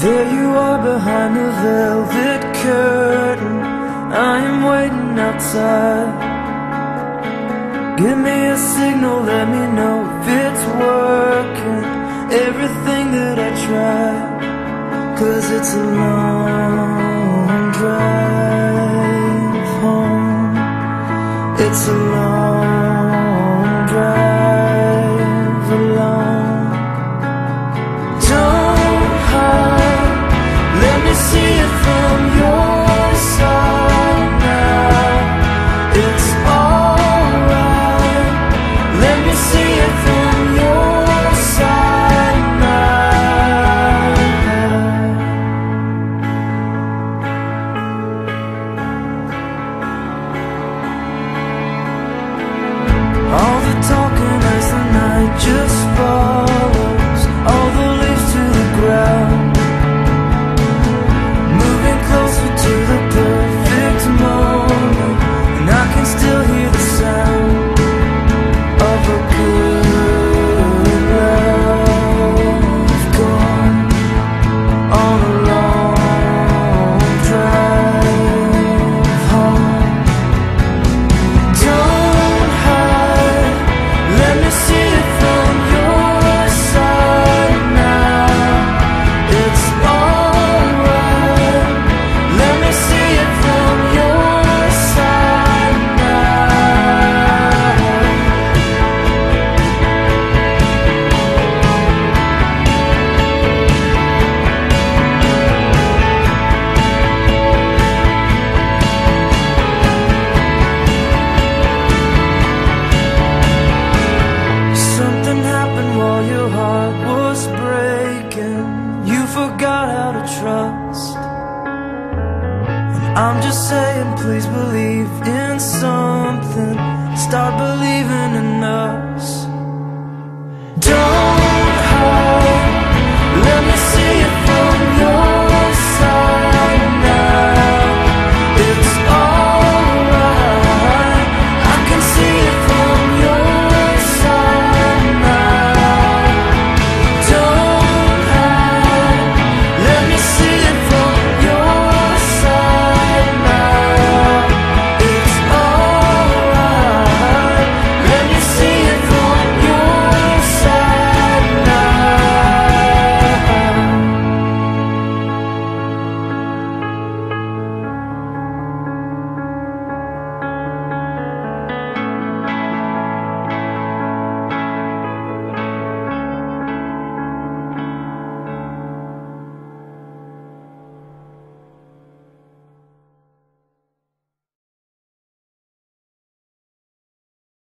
There you are behind the velvet curtain. I am waiting outside. Give me a signal, let me know if it's working. Everything that I try, 'cause it's a long drive home. It's a long drive alone. Don't hide, let me see it from your side now. It's alright, let me see it from your side now. All the talking as the night just follows, all the leaves to the ground, moving closer to the perfect moment. And I can still hear the sound of a good love gone on a long drive home. Don't hide, let me see it from your side now. It's alright, let me see it from your side now. Something happened while your heart was breaking. You forgot how to trust. And I'm just saying, please believe in something. Start believing enough.